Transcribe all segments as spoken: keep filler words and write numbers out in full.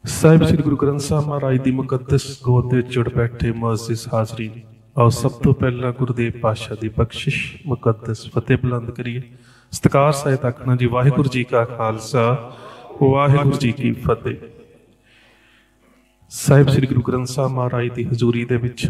ਸਾਹਿਬ श्री गुरु ग्रंथ साहब महाराज की मुकद्दस गोद में जुड़ बैठे मुअज़्ज़िज़ हाज़रीन, आओ सब तो पहला गुरुदेव पातशाह की बख्शिश मुकद्दस फतेह बुलंद करिए। सत्कार सहित आखना जी वाहिगुरू जी का खालसा वाहिगुरू जी की फतेह। ਸਾਹਿਬ श्री गुरु ग्रंथ साहब महाराज की हजूरी दे विच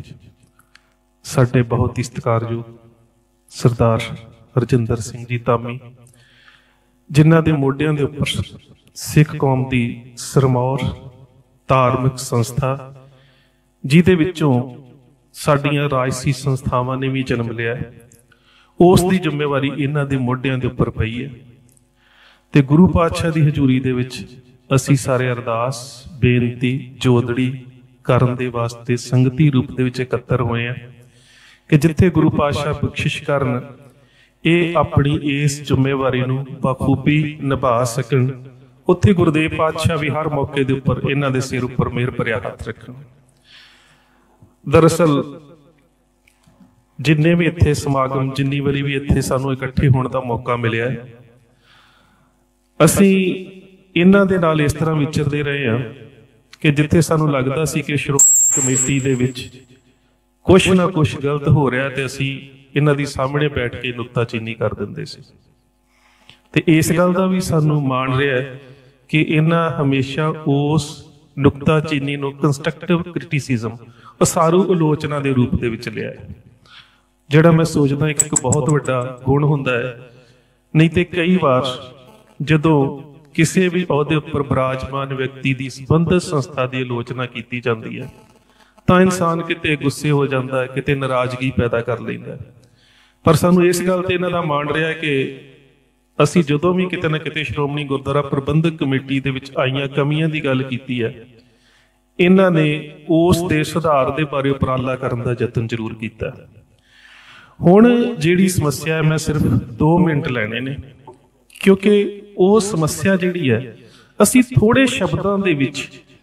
साडे बहुत ही सत्कारयोग सरदार हरजिंदर सिंह जी धामी, जिन्हां दे मोढियां दे उपर सिख कौम की सरमौर धार्मिक संस्था जिहदे विचों साडियां राजसी संस्थावां ने भी जन्म लिया है, उस दी जिम्मेवारी इन्हां दे मोढियां दे उपर पई है। ते गुरु पातशाह की हजूरी दे विच असी सारे अरदास बेनती जोदड़ी करन दे वास्ते संगती रूप दे विच इकत्तर होए हैं कि जिथे गुरु पातशाह बख्शिश करन ये अपनी इस जिम्मेवारी नूं बखूबी निभा सकन, उत्थे गुरुदेव पातशाह भी हर मौके दे उपर इन्हां दे सिर उपर मेहर भरिया हथ रखण। दरअसल जिन्ने भी इत्थे समागम जिन्नी वारी भी इत्थे सानूं इकट्ठे होने का मौका मिलिया है, असीं इन्हां दे नाल इस तरह विचरदे रहे हैं कि जिथे सानूं लगदा सी कि श्रोमणी कमेटी दे विच कुछ ना कुछ गलत हो रहा ते असीं इन्हां दी सामने बैठ के नुक्ताचीनी कर दिंदे सी। ते इस गल दा भी सानूं माण रहा है कि इन्हां हमेशा उस नुक्ताचीनी नूं कंस्ट्रक्टिव क्रिटिसिज्म उसारू आलोचना के रूप दे विच लिया है, जिहड़ा मैं सोचदा एक बहुत वड्डा गुण हुंदा है। नहीं तो कई बार जदों किसी भी अहुदे उपर विराजमान व्यक्ति की संबंधित संस्था की आलोचना की जाती है तो इंसान किते गुस्से हो जाता है, किते नाराजगी पैदा कर लेंदा है। पर सानू इस गल ते इन्हां दा मान रहा है कि असीं जदों भी किते ना किते श्रोमणी गुरुद्वारा प्रबंधक कमेटी दे विच आईयां कमियां की गल कीती है, इन्हां ने उस दे सुधार दे बारे उपराला करन दा यतन जरूर कीता। हुण जिहड़ी समस्या है मैं सिर्फ दो मिनट लैणे ने, क्योंकि वो समस्या जिहड़ी है असीं थोड़े शब्दां दे विच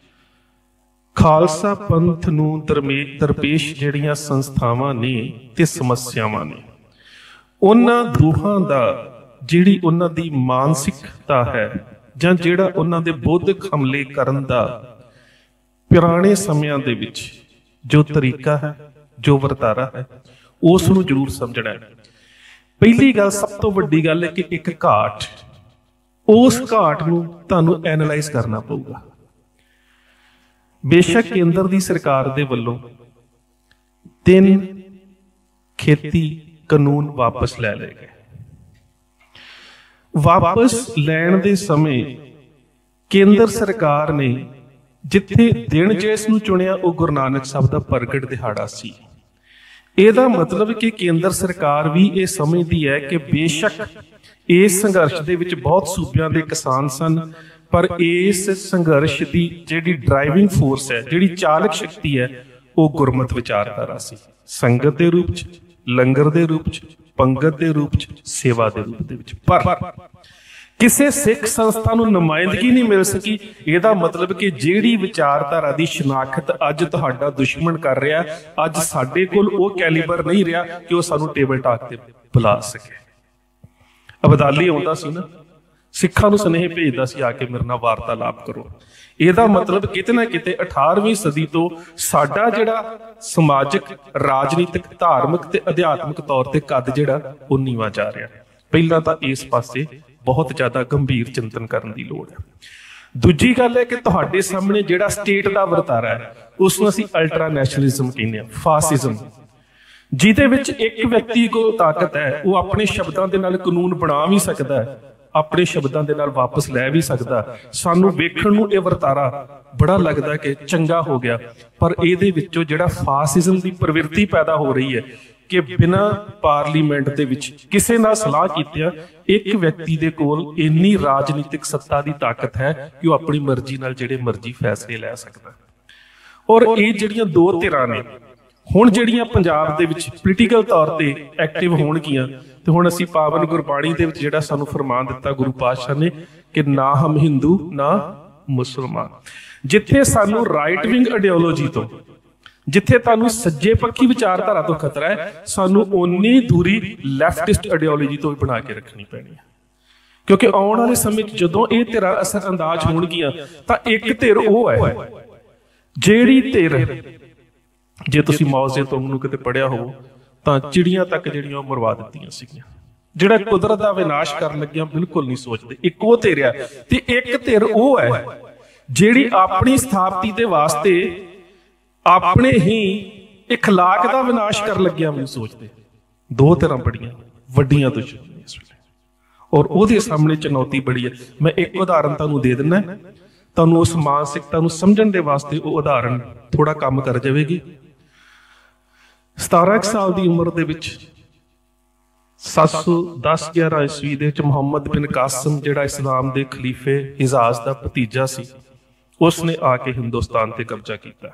खालसा पंथ नूं दरमे दरपेश जिहड़ियां संस्थावां ने ते समस्यावां ने उन्हां दोहां दा जिहड़ी उन्हां दी मानसिकता है जां जिहड़ा उन्हां दे बौद्धिक हमले करन दा पुराने समयां दे विच जो तरीका है जो वरतारा है उस नूं जरूर समझना है। पहली गल सब तो वड्डी गल है कि एक घाट, उस घाट नूं तुहानूं एनालाइज करना पऊगा। बेशक केंद्र की सरकार दे वल्लों तीन खेती कानून वापस लै लए गए। वापस लैण दे समय केंद्र सरकार ने जिथे दिन जिस नूं चुनिया वो गुरु नानक साहब दा प्रगट दिहाड़ा सी। ਇਹਦਾ मतलब कि केंद्र सरकार भी ये समझती है कि बेशक इस संघर्ष दे विच बहुत सूबियां दे किसान सन, पर इस संघर्ष की जिहड़ी ड्राइविंग फोर्स है, जिहड़ी चालक शक्ति है, वो गुरमत विचारधारा सी। संगत के रूप च, लंगर के रूप च, पंगत के रूप च, सेवा के रूप दे विच। पर किसी सिख संस्था नूं नुमाइंदगी नहीं मिल सकी। ਇਹਦਾ मतलब कि ਜਿਹੜੀ विचारधारा की शनाख्त अज तुहाडा दुश्मन कर रहा, अज साडे कोल वो कैलीबर नहीं रहा कि वह सानू टेबल टाक ते बुला सके। अबदाली आउंदा सी ना, सिखां नूं सुनेहे भेजदा सी आके मेरे नाल वार्तालाप करो। ਇਹਦਾ मतलब किते ना किते अठारहवीं सदी तो साडा जिहड़ा समाजिक राजनीतिक धार्मिक ते अध्यात्मिक तौर ते कद जिहड़ा वो नीवां जा रहा। पहलां तां इस पासे बहुत ज्यादा गंभीर चिंतन करने की लोड़ है। दूजी गल है कि तुहाडे सामने जिहड़ा स्टेट का वरतारा है उसनूं असीं अल्ट्रा नैशनलिज्म कहने, फासिज्म, जिहदे विच एक व्यक्ति को ताकत है, वो अपने शब्दों के नाल कानून बना भी सकता है, अपने शब्दों के नाल वापस लै भी सकता। सानूं वेखण नूं इह वरतारा बड़ा लगदा कि चंगा हो गया, पर इहदे विचों जिहड़ा फासिज्म की प्रवृत्ति पैदा हो रही है कि बिना पार्लीमेंट दे विच किसी नाल सलाह कीतिया एक व्यक्ति दे कोल इन्नी राजनीतिक सत्ता की ताकत है कि वह अपनी मर्जी नाल जिहड़े मर्जी फैसले लै सकदा। और ये जिहड़ियां दो धिरां ने हुण जिहड़ियां पंजाब दे विच पोलीटिकल तौर ते एक्टिव होणगीਆਂ ते हुण असीं पावन गुरबाणी दे विच जिहड़ा सानूं फरमान दिता गुरु पातशाह ने कि ना हम हिंदू ना मुसलमान, जिथे सानूं राइट विंग आइडियोलॉजी तो जिथे तुहानूं सज्जे पक्षी विचारधारा तो खतरा है, सानूं उन्नी दूरी लैफ्टिस्ट आइडियोलॉजी तो भी बना के रखनी पैनी है। क्योंकि आने वाले समय जदों ये धिरां असर अंदाज होणगियां तां एक धिर वो है जिहड़ी धिर, जे तुसीं मौत दे तुम नूं किते पढ़िया हो तां चिड़ियां तक जिहड़ियां ओह मरवा दित्तियां सीगीਆਂ। ਜਿਹੜਾ ਕੁਦਰਤ ਦਾ ਵਿਨਾਸ਼ ਕਰਨ ਲੱਗਿਆ ਬਿਲਕੁਲ ਨਹੀਂ ਸੋਚਦੇ। ਇੱਕੋ ਧਿਰ ਆ ਤੇ ਇੱਕ ਧਿਰ ਉਹ ਹੈ ਜਿਹੜੀ ਆਪਣੀ ਸਥਾਪਤੀ ਦੇ ਵਾਸਤੇ ਆਪਣੇ ਹੀ اخلاق ਦਾ ਵਿਨਾਸ਼ ਕਰਨ ਲੱਗਿਆ ਵੀ ਨਹੀਂ ਸੋਚਦੇ। ਦੋ ਧਿਰਾਂ ਬੜੀਆਂ ਵੱਡੀਆਂ ਦੁਸ਼ਮਣੀਆਂ ਇਸ ਵੇਲੇ, ਔਰ ਉਹਦੇ ਸਾਹਮਣੇ ਚੁਣੌਤੀ ਬੜੀ ਹੈ। ਮੈਂ ਇੱਕ ਉਦਾਹਰਨ ਤੁਹਾਨੂੰ ਦੇ ਦਿੰਦਾ, ਤੁਹਾਨੂੰ ਉਸ ਮਾਨਸਿਕਤਾ ਨੂੰ ਸਮਝਣ ਦੇ ਵਾਸਤੇ ਉਹ ਉਦਾਹਰਨ ਥੋੜਾ ਕੰਮ ਕਰ ਜਾਵੇਗੀ। ਸਤਾਰਾਂ ਸਾਲ ਦੀ ਉਮਰ ਦੇ ਵਿੱਚ ਸੱਤ ਸੌ ਦਸ ਗਿਆਰਾਂ ਈਸਵੀ ਦੇ ਵਿੱਚ ਮੁਹੰਮਦ ਬਿਨ ਕਾਸਿਮ ਜਿਹੜਾ ਇਸਲਾਮ ਦੇ ਖਲੀਫੇ ਹਿਜਾਜ਼ ਦਾ ਭਤੀਜਾ ਸੀ, ਉਸਨੇ ਆ ਕੇ ਹਿੰਦੁਸਤਾਨ ਤੇ ਕਬਜ਼ਾ ਕੀਤਾ।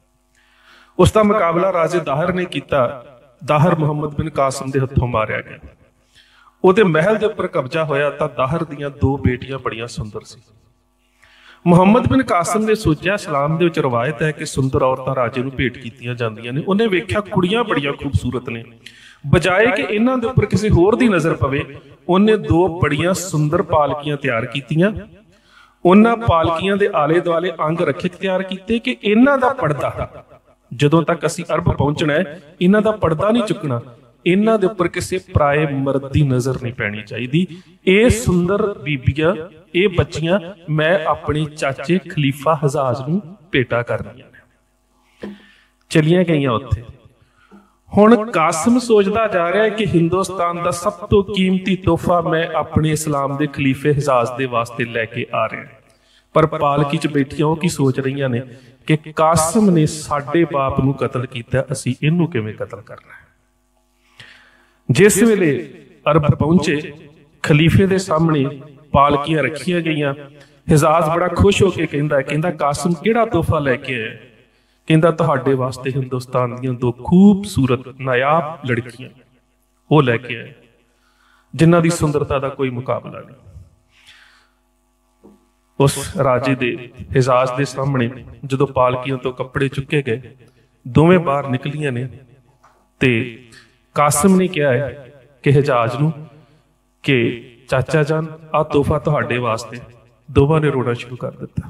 ਉਸ ਦਾ ਮੁਕਾਬਲਾ ਰਾਜੇ ਦਾਹਰ ਨੇ ਕੀਤਾ। ਦਾਹਰ ਮੁਹੰਮਦ ਬਿਨ ਕਾਸਿਮ ਦੇ ਹੱਥੋਂ ਮਾਰਿਆ ਗਿਆ। ਉਹਦੇ ਮਹਿਲ ਦੇ ਉੱਪਰ ਕਬਜ਼ਾ ਹੋਇਆ ਤਾਂ ਦਾਹਰ ਦੀਆਂ ਦੋ ਬੇਟੀਆਂ ਬੜੀਆਂ ਸੁੰਦਰ ਸੀ। ਮੁਹੰਮਦ ਬਿਨ ਕਾਸਿਮ ਨੇ ਸੋਚਿਆ, ਇਸਲਾਮ ਦੇ ਵਿੱਚ ਰਵਾਇਤ ਹੈ ਕਿ ਸੁੰਦਰ ਔਰਤਾਂ ਰਾਜੇ ਨੂੰ ਭੇਟ ਕੀਤੀਆਂ ਜਾਂਦੀਆਂ ਨੇ। ਉਹਨੇ ਵੇਖਿਆ ਕੁੜੀਆਂ ਬੜੀਆਂ ਖੂਬਸੂਰਤ ਨੇ, ਬਜਾਏ ਕਿ ਇਹਨਾਂ ਦੇ ਉੱਪਰ ਕਿਸੇ ਹੋਰ ਦੀ ਨਜ਼ਰ ਪਵੇ, ਉਹਨੇ ਦੋ ਬੜੀਆਂ ਸੁੰਦਰ ਪਾਲਕੀਆਂ ਤਿਆਰ ਕੀਤੀਆਂ। ਉਹਨਾਂ ਪਾਲਕੀਆਂ ਦੇ ਆਲੇ ਦੁਆਲੇ ਅੰਗ ਰੱਖਿਕ ਤਿਆਰ ਕੀਤੇ ਕਿ ਇਹਨਾਂ ਦਾ ਪਰਦਾ, ਜਦੋਂ ਤੱਕ ਅਸੀਂ ਅਰਬ ਪਹੁੰਚਣਾ ਹੈ, ਇਹਨਾਂ ਦਾ ਪਰਦਾ ਨਹੀਂ ਚੁੱਕਣਾ, ਇਹਨਾਂ ਦੇ ਉੱਪਰ ਕਿਸੇ ਪਰਾਏ ਮਰਦ ਦੀ ਨਜ਼ਰ ਨਹੀਂ ਪੈਣੀ ਚਾਹੀਦੀ। ਇਹ ਸੁੰਦਰ ਬੀਬੀਆਂ, ਇਹ ਬੱਚੀਆਂ ਮੈਂ ਆਪਣੇ ਚਾਚੇ ਖਲੀਫਾ ਹਜ਼ਾਜ਼ ਨੂੰ ਭੇਟਾ ਕਰਨੀਆਂ ਨੇ। ਚਲੀਆਂ ਗਈਆਂ ਉੱਥੇ। ਹੁਣ ਕਾਸਿਮ ਸੋਚਦਾ ਜਾ ਰਿਹਾ ਹੈ ਕਿ ਹਿੰਦੁਸਤਾਨ ਦਾ ਸਭ ਤੋਂ ਕੀਮਤੀ ਤੋਹਫਾ ਮੈਂ ਆਪਣੇ ਇਸਲਾਮ ਦੇ ਖਲੀਫੇ ਹਿਜਾਜ਼ ਦੇ ਵਾਸਤੇ ਲੈ ਕੇ ਆ ਰਿਹਾ। ਪਰ ਪਾਲਕੀ 'ਚ ਬੈਠੀਆਂ ਉਹ ਕੀ ਸੋਚ ਰਹੀਆਂ ਨੇ ਕਿ ਕਾਸਿਮ ਨੇ ਸਾਡੇ ਬਾਪ ਨੂੰ ਕਤਲ ਕੀਤਾ, ਅਸੀਂ ਇਹਨੂੰ ਕਿਵੇਂ ਕਤਲ ਕਰਨਾ ਹੈ। ਜਿਸ ਵੇਲੇ ਅਰਬ ਪਹੁੰਚੇ, ਖਲੀਫੇ ਦੇ ਸਾਹਮਣੇ ਪਾਲਕੀਆਂ ਰੱਖੀਆਂ ਗਈਆਂ। ਹਿਜਾਜ਼ ਬੜਾ ਖੁਸ਼ ਹੋ ਕੇ ਕਹਿੰਦਾ ਕਹਿੰਦਾ ਕਾਸਿਮ ਕਿਹੜਾ ਤੋਹਫਾ ਲੈ ਕੇ ਆਇਆ? ਕਹਿੰਦਾ ਤੁਹਾਡੇ ਵਾਸਤੇ ਹਿੰਦੁਸਤਾਨ ਦੀਆਂ ਦੋ ਖੂਬਸੂਰਤ ਨਾਯਾਬ ਲੜਕੀਆਂ ਉਹ ਲੈ ਕੇ ਆਏ, ਜਿਨ੍ਹਾਂ ਦੀ ਸੁੰਦਰਤਾ ਦਾ ਕੋਈ ਮੁਕਾਬਲਾ ਨਹੀਂ। ਉਸ ਰਾਜੇ ਦੇ ਹਿਜਾਜ਼ ਦੇ ਸਾਹਮਣੇ ਜਦੋਂ ਪਾਲਕੀਆਂ ਤੋਂ ਕੱਪੜੇ ਚੁੱਕੇ ਗਏ, ਦੋਵੇਂ ਬਾਹਰ ਨਿਕਲੀਆਂ ਨੇ ਤੇ ਕਾਸਿਮ ਨੇ ਕਿਹਾ ਹੈ ਕਿ ਹਿਜਾਜ਼ ਨੂੰ ਕਿ ਚਾਚਾ ਜਾਨ ਆਹ ਤੋਹਫਾ ਤੁਹਾਡੇ ਵਾਸਤੇ। ਦੋਵਾਂ ਨੇ ਰੋਣਾ ਸ਼ੁਰੂ ਕਰ ਦਿੱਤਾ।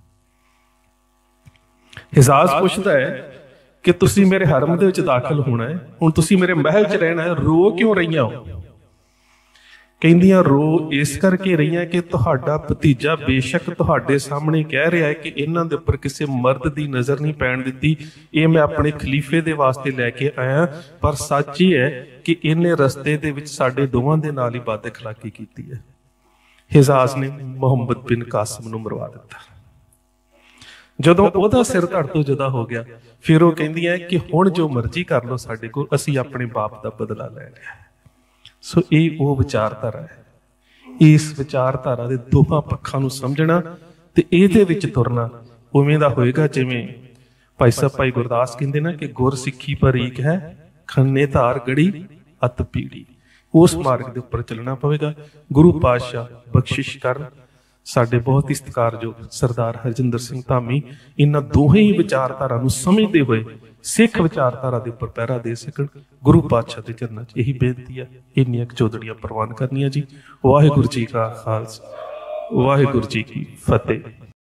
ਹਿਜਾਜ਼ ਪੁੱਛਦਾ ਹੈ ਕਿ ਤੁਸੀਂ ਮੇਰੇ ਹਰਮ ਦੇ ਵਿੱਚ ਦਾਖਲ ਹੋਣਾ ਹੈ, ਹੁਣ ਤੁਸੀਂ ਮੇਰੇ ਮਹਿਲ 'ਚ ਰਹਿਣਾ ਹੈ, ਰੋ ਕਿਉਂ ਰਹੀਆਂ ਹੋ? ਕਹਿੰਦੀਆਂ ਰੋ ਇਸ ਕਰਕੇ ਰਹੀਆਂ ਕਿ ਤੁਹਾਡਾ ਭਤੀਜਾ ਬੇਸ਼ੱਕ ਤੁਹਾਡੇ ਸਾਹਮਣੇ ਕਹਿ ਰਿਹਾ ਹੈ ਕਿ ਇਹਨਾਂ ਦੇ ਉੱਪਰ ਕਿਸੇ ਮਰਦ ਦੀ ਨਜ਼ਰ ਨਹੀਂ ਪੈਣ ਦਿੱਤੀ, ਇਹ ਮੈਂ ਆਪਣੇ ਖਲੀਫੇ ਦੇ ਵਾਸਤੇ ਲੈ ਕੇ ਆਇਆ, ਪਰ ਸੱਚ ਇਹ ਹੈ ਕਿ ਇਹਨੇ ਰਸਤੇ ਦੇ ਵਿੱਚ ਸਾਡੇ ਦੋਵਾਂ ਦੇ ਨਾਲ ਹੀ ਬਦ ਅਖਲਾਕੀ ਕੀਤੀ ਹੈ। ਹਿਜਾਜ਼ ਨੇ ਮੁਹੰਮਦ ਬਿਨ ਕਾਸਿਮ ਨੂੰ ਮਰਵਾ ਦਿੱਤਾ। ਜਦੋਂ ਉਹਦਾ ਸਿਰ ਧੜ ਤੋਂ ਜੁਦਾ ਹੋ ਗਿਆ, ਫਿਰ ਉਹ ਕਹਿੰਦੀਆਂ ਕਿ ਹੁਣ ਜੋ ਮਰਜ਼ੀ ਕਰ ਲਓ ਸਾਡੇ ਕੋਲ, ਅਸੀਂ ਆਪਣੇ ਬਾਪ ਦਾ ਬਦਲਾ ਲੈ ਲਿਆ। ਸੋ ਇਹ ਉਹ ਵਿਚਾਰਧਾਰਾ ਹੈ। ਇਸ ਵਿਚਾਰਧਾਰਾ ਦੇ ਦੋਹਾਂ ਪੱਖਾਂ ਨੂੰ ਸਮਝਣਾ ਤੇ ਇਹਦੇ ਵਿੱਚ ਤੁਰਨਾ ਉਵੇਂ ਦਾ ਹੋਏਗਾ ਜਿਵੇਂ ਭਾਈ ਸਾਹਿਬ ਭਾਈ ਗੁਰਦਾਸ ਕਹਿੰਦੇ ਨਾ ਕਿ ਗੁਰ ਸਿੱਖੀ ਪਰੀਕ ਹੈ, ਖੰਨੇ ਧਾਰ ਗੜੀ ਅਤ ਪੀੜੀ। ਉਸ ਮਾਰਗ ਦੇ ਉੱਪਰ ਚੱਲਣਾ ਪਵੇਗਾ। ਗੁਰੂ ਪਾਤਸ਼ਾਹ ਬਖਸ਼ਿਸ਼ ਕਰਨ। ਸਾਡੇ ਬਹੁਤ ਹੀ ਸਤਿਕਾਰਯੋਗ ਸਰਦਾਰ ਹਰਜਿੰਦਰ ਸਿੰਘ ਧਾਮੀ ਇਹਨਾਂ ਦੋਹੇ ਹੀ ਵਿਚਾਰਧਾਰਾ ਨੂੰ ਸਮਝਦੇ ਹੋਏ ਸਿੱਖ ਵਿਚਾਰਧਾਰਾ ਦੇ ਉੱਪਰ ਪਹਿਰਾ ਦੇ ਸਕਣ। ਗੁਰੂ ਪਾਤਸ਼ਾਹ ਦੇ ਚਰਨਾਂ 'ਚ ਇਹੀ ਬੇਨਤੀ ਹੈ। ਇੰਨੀਆਂ ਚੌਧੜੀਆਂ ਪ੍ਰਵਾਨ ਕਰਨੀਆਂ ਜੀ। ਵਾਹਿਗੁਰੂ ਜੀ ਕਾ ਖਾਲਸਾ, ਵਾਹਿਗੁਰੂ ਜੀ ਕੀ ਫਤਿਹ।